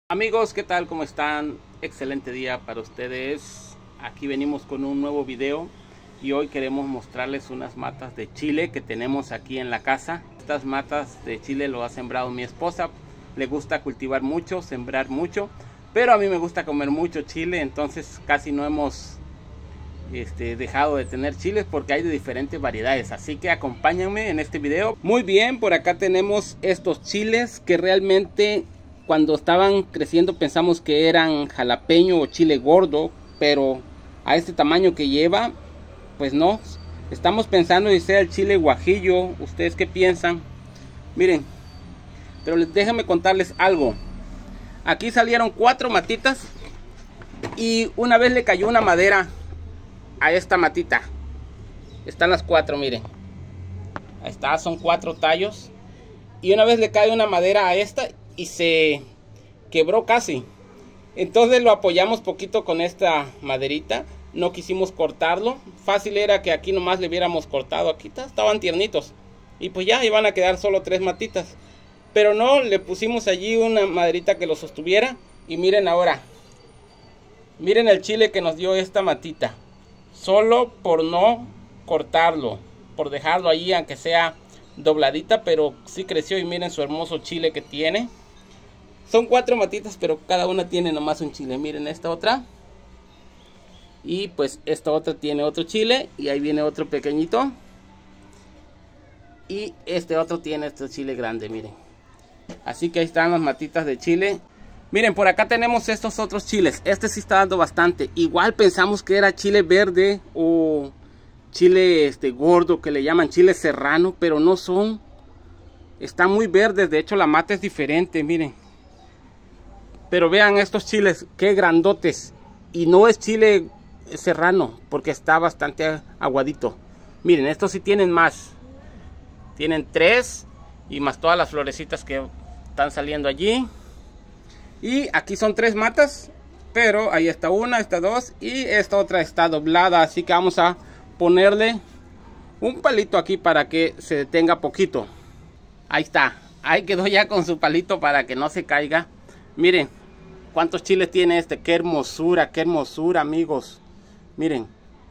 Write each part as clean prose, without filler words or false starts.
Amigos, ¿qué tal? ¿Cómo están? Excelente día para ustedes. Aquí venimos con un nuevo video y hoy queremos mostrarles unas matas de chile que tenemos aquí en la casa. Estas matas de chile lo ha sembrado mi esposa. Le gusta cultivar mucho, sembrar mucho, pero a mí me gusta comer mucho chile, entonces casi no hemos dejado de tener chiles porque hay de diferentes variedades. Así que acompáñenme en este video. Muy bien, por acá tenemos estos chiles que realmente cuando estaban creciendo pensamos que eran jalapeño o chile gordo, pero a este tamaño que lleva, pues no. Estamos pensando en sea el chile guajillo. ¿Ustedes qué piensan? Miren, pero déjenme contarles algo. Aquí salieron 4 matitas y una vez le cayó una madera a esta matita. Están las 4, miren. Ahí está, son 4 tallos. Y una vez le cae una madera a esta y se quebró casi. Entonces lo apoyamos poquito con esta maderita. No quisimos cortarlo. Fácil era que aquí nomás le hubiéramos cortado. Aquí estaban tiernitos. Y pues ya iban a quedar solo 3 matitas. Pero no, le pusimos allí una maderita que lo sostuviera. Y miren ahora. Miren el chile que nos dio esta matita. Solo por no cortarlo. Por dejarlo allí aunque sea dobladita, pero sí creció. Y miren su hermoso chile que tiene. Son 4 matitas, pero cada una tiene nomás un chile. Miren esta otra. Y pues esta otra tiene otro chile. Y ahí viene otro pequeñito. Y este otro tiene este chile grande, miren. Así que ahí están las matitas de chile. Miren, por acá tenemos estos otros chiles. Este sí está dando bastante. Igual pensamos que era chile verde o chile gordo, que le llaman chile serrano, pero no son. Están muy verdes, de hecho la mata es diferente, miren. Pero vean estos chiles, qué grandotes. Y no es chile serrano, porque está bastante aguadito. Miren, estos sí tienen más. Tienen 3 y más todas las florecitas que están saliendo allí. Y aquí son 3 matas, pero ahí está una, esta 2 y esta otra está doblada. Así que vamos a ponerle un palito aquí para que se detenga poquito. Ahí está, ahí quedó ya con su palito para que no se caiga. Miren cuántos chiles tiene este. Qué hermosura, amigos. Miren,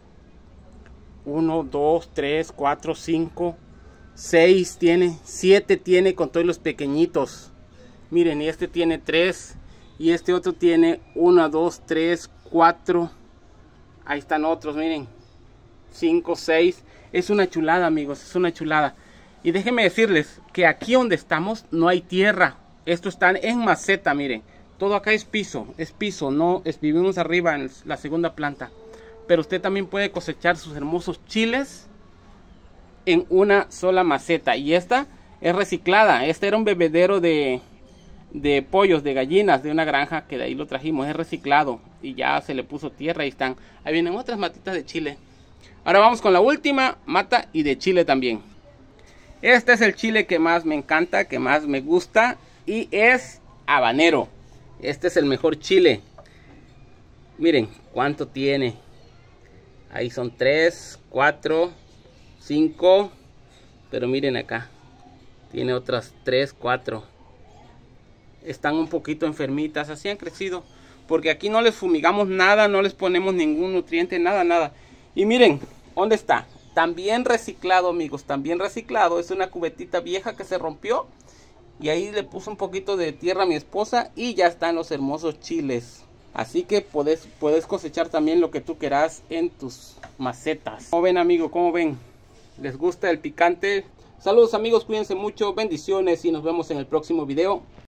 1, 2, 3, 4, 5, 6 tiene, 7 tiene con todos los pequeñitos. Miren, y este tiene 3 y este otro tiene 1, 2, 3, 4. Ahí están otros, miren, 5, 6. Es una chulada, amigos, es una chulada. Y déjenme decirles que aquí donde estamos no hay tierra. Estos están en maceta, miren. Todo acá es piso, no vivimos arriba en la segunda planta. Pero usted también puede cosechar sus hermosos chiles en una sola maceta. Y esta es reciclada. Este era un bebedero de pollos, de gallinas, de una granja que de ahí lo trajimos. Es reciclado y ya se le puso tierra y están. Ahí vienen otras matitas de chile. Ahora vamos con la última mata y de chile también. Este es el chile que más me encanta, que más me gusta, y es habanero. Este es el mejor chile. Miren cuánto tiene. Ahí son 3, 4, 5. Pero miren acá. Tiene otras 3, 4. Están un poquito enfermitas. Así han crecido. Porque aquí no les fumigamos nada. No les ponemos ningún nutriente. Nada. Y miren. ¿Dónde está? También reciclado, amigos. También reciclado. Es una cubetita vieja que se rompió. Y ahí le puso un poquito de tierra a mi esposa. Y ya están los hermosos chiles. Así que puedes cosechar también lo que tú quieras en tus macetas. ¿Cómo ven, amigos? ¿Cómo ven? ¿Les gusta el picante? Saludos, amigos. Cuídense mucho. Bendiciones. Y nos vemos en el próximo video.